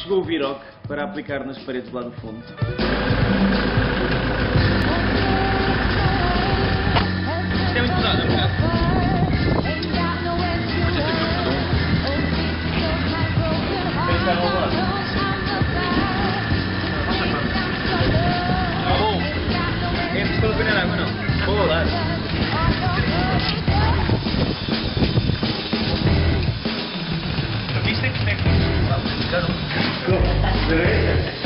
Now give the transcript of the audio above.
Chegou o Viroc para aplicar nas paredes lá do fundo. Isto é muito pesado, não é? Mas este aqui é o Quem está ao lado? Tá bom. É preciso apanhar água, não? Vou lá. ¿Viste? Já não.